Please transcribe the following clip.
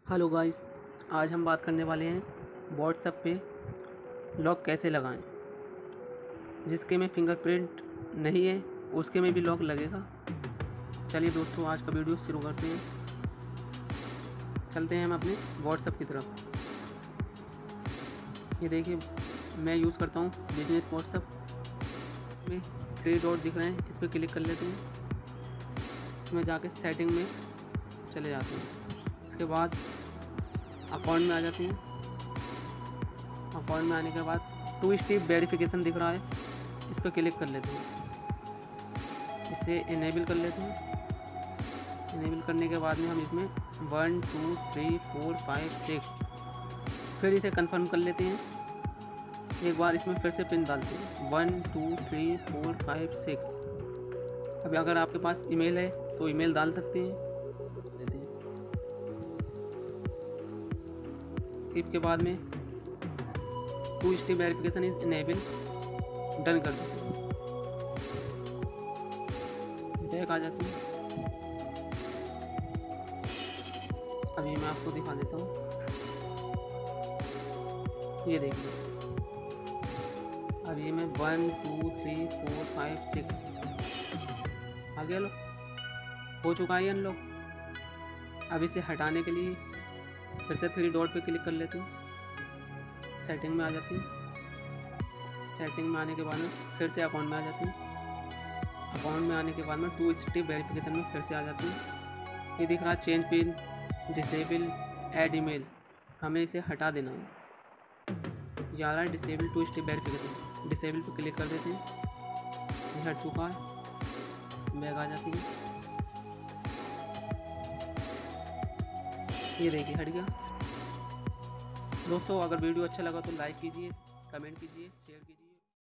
Hello guys, आज हम बात करने वाले हैं व्हाट्सएप पे लॉक कैसे लगाएं। जिसके में फिंगरप्रिंट नहीं है उसके में भी लॉक लगेगा। चलिए दोस्तों, आज का वीडियो शुरू करते हैं। चलते हैं हम अपने व्हाट्सएप की तरफ। ये देखिए, मैं यूज़ करता हूँ बिजनेस व्हाट्सएप में। 3 डॉट दिख रहे हैं, इस पर क्लिक कर लेते हैं। इसमें जाके सेटिंग में चले जाते हैं। इसके बाद अकाउंट में आ जाते हैं। अकाउंट में आने के बाद 2 स्टेप वेरिफिकेशन दिख रहा है, इस पर क्लिक कर लेते हैं। इसे इनेबल कर लेते हैं। इनेबल करने के बाद में हम इसमें 1 2 3 4 5 6 फिर इसे कंफर्म कर लेते हैं। एक बार इसमें फिर से पिन डालते हैं 1 2 3 4 5 6। अभी अगर आपके पास ईमेल है तो ईमेल डाल सकते हैं। स्किप के बाद में 2 step verification is enable, done कर देते हैं। बैक आ जाती है। अभी मैं आपको दिखा देता हूँ। ये देखिए, अभी मैं 1 2 3 4 5 6 आ गया। लो, हो चुका है अनलॉक। अब इसे हटाने के लिए फिर से 3 डॉट पे क्लिक कर लेते हैं। सेटिंग में आ जाती है। सेटिंग में आने के बाद में फिर से अकाउंट में आ जाती है। अकाउंट में आने के बाद में 2 स्टेप वेरिफिकेशन में फिर से आ जाती है। ये दिख रहा है change pin, disable, add email. हमें इसे हटा देना है। ये आ रहा है डिसेबल 2 स्टेप वेरिफिकेशन, डिसेबल पे क्लिक कर देते हैं। ये हट चुका है। बैग आ जाती है। ये देखिए, हट गया। दोस्तों, अगर वीडियो अच्छा लगा तो लाइक कीजिए, कमेंट कीजिए, शेयर कीजिए।